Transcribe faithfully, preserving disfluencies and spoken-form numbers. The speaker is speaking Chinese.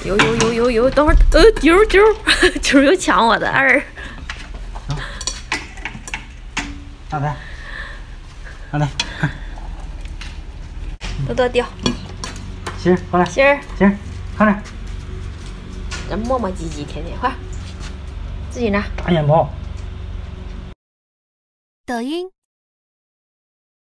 有有有有有，等会儿，呃，丢丢丢又抢我的二。 上来，上来，看。 多多掉。 心儿过来。 心儿， 心儿，看着。 这磨磨唧唧，天天快，自己拿。 大眼包。 抖音。